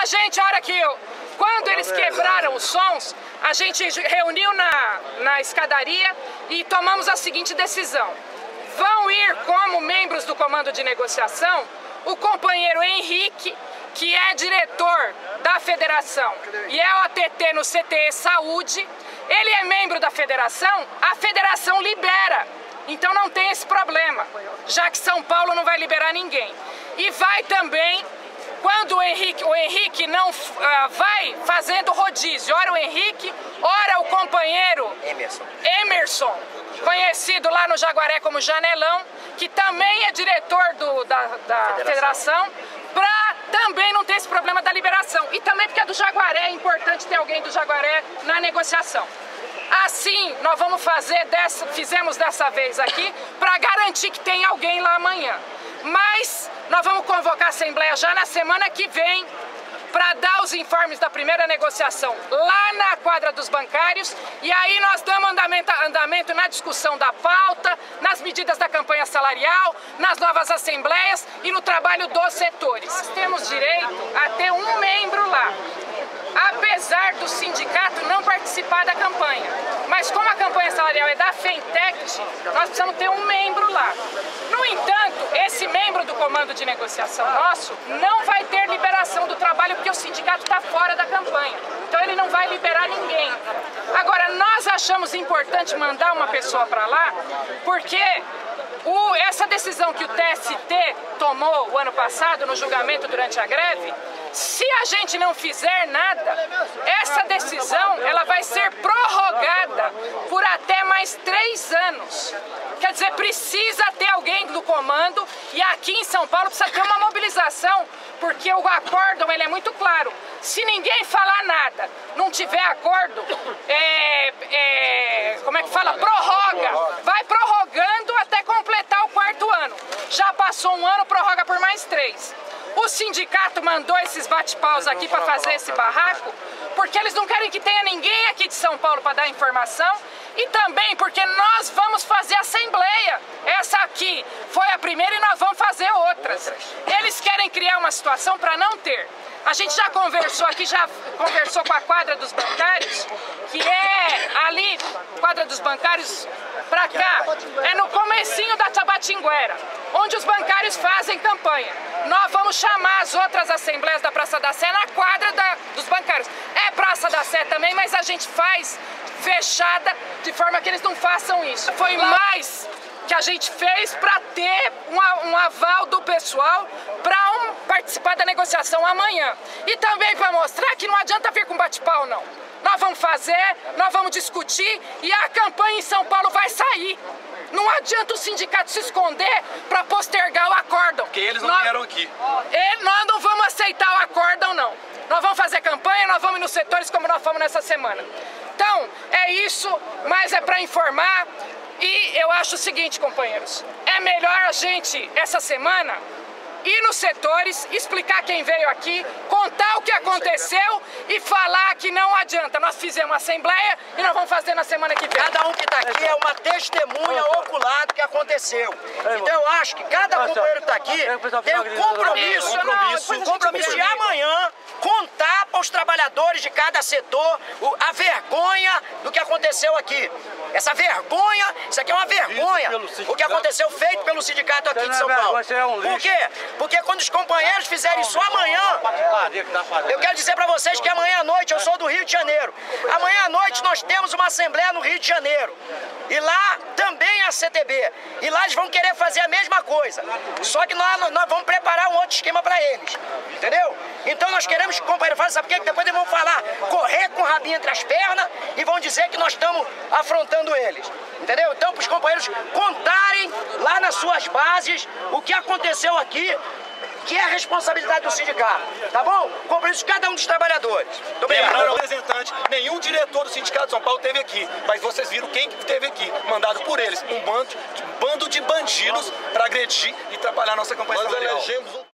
a gente, quando eles quebraram os sons, a gente reuniu na escadaria e tomamos a seguinte decisão. Vão ir como membros do comando de negociação o companheiro Henrique, que é diretor da federação e é OTT no CTE Saúde. Ele é membro da federação, a federação libera. Então não tem esse problema, já que São Paulo não vai liberar ninguém. E vai também, quando o Henrique não vai fazendo rodízio, ora o Henrique, ora o companheiro Emerson, conhecido lá no Jaguaré como Janelão, que também é diretor da federação, para também não ter esse problema da liberação. E também porque é do Jaguaré, é importante ter alguém do Jaguaré na negociação. Assim, nós vamos fizemos dessa vez aqui, para garantir que tem alguém lá amanhã. Mas nós vamos convocar a Assembleia já na semana que vem, para dar os informes da primeira negociação lá na quadra dos bancários, e aí nós damos andamento na discussão da pauta, nas medidas da campanha salarial, nas novas assembleias e no trabalho dos setores. Nós temos direito a ter um membro lá, apesar do sindicato não participar da campanha. Mas como a campanha salarial é da Fentect, nós precisamos ter um membro lá. No entanto, esse membro do comando de negociação nosso não vai ter liberação do trabalho porque o sindicato está fora da campanha. Então ele não vai liberar ninguém. Agora, nós achamos importante mandar uma pessoa para lá porque essa decisão que o TST tomou o ano passado no julgamento durante a greve, se a gente não fizer nada, essa decisão ela vai ser prorrogada por até mais 3 anos. Quer dizer, precisa ter alguém do comando, e aqui em São Paulo precisa ter uma mobilização, porque o acórdão ele é muito claro. Se ninguém falar nada, não tiver acordo, como é que fala? Prorroga. Vai prorrogando até completar o 4º ano. Já passou 1 ano, prorroga por mais 3. O sindicato mandou esses bate-paus aqui para fazer esse barraco, porque eles não querem que tenha ninguém aqui de São Paulo para dar informação, e também porque nós vamos fazer assembleia. Essa aqui foi a primeira e nós vamos fazer outras. Eles querem criar uma situação para não ter. A gente já conversou aqui, já conversou com a quadra dos bancários, que é ali, quadra dos bancários pra cá, é no comecinho da Tabatinguera, onde os bancários fazem campanha. Nós vamos chamar as outras assembleias da Praça da Sé na quadra dos bancários. É Praça da Sé também, mas a gente faz fechada, de forma que eles não façam isso. Foi mais que a gente fez para ter um aval do pessoal para participar da negociação amanhã. E também para mostrar que não adianta vir com bate-pau, não. Nós vamos fazer, nós vamos discutir e a campanha em São Paulo vai sair. Não adianta o sindicato se esconder para postergar o acórdão. Porque eles não vieram aqui. Nós não vamos aceitar o acórdão, não. Nós vamos fazer campanha, nós vamos ir nos setores como nós fomos nessa semana. Então, é isso, mas é para informar. E eu acho o seguinte, companheiros, é melhor a gente, essa semana, ir nos setores, explicar quem veio aqui, contar o que aconteceu e falar que não adianta. Nós fizemos uma assembleia e nós vamos fazer na semma que vem. Cada um que está aqui é uma testemunha ocular do que aconteceu. Então eu acho que cada companheiro que está aqui tem o compromisso de amanhã contar para os trabalhadores de cada setor a vergonha do que aconteceu aqui. Essa vergonha, isso aqui é uma vergonha, o que aconteceu feito pelo sindicato aqui de São Paulo. Por quê? Porque quando os companheiros fizerem isso amanhã, eu quero dizer para vocês que amanhã à noite, eu sou do Rio de Janeiro, amanhã à noite nós temos uma assembleia no Rio de Janeiro, e lá também é a CTB, e lá eles vão querer fazer a mesma coisa, só que nós vamos preparar um outro esquema para eles, entendeu? Então nós queremos que o companheiro fale, sabe por quê? Depois eles vão falar, correr com o rabinho entre as pernas, e vão dizer que nós estamos afrontando eles, entendeu? Então para os companheiros contarem lá nas suas bases o que aconteceu aqui, que é a responsabilidade do sindicato, tá bom? Compromisso de cada um dos trabalhadores. Lembrando, representante, nenhum diretor do Sindicato de São Paulo esteve aqui, mas vocês viram quem esteve aqui, mandado por eles, um bando de bandidos para agredir e atrapalhar a nossa campanha salarial.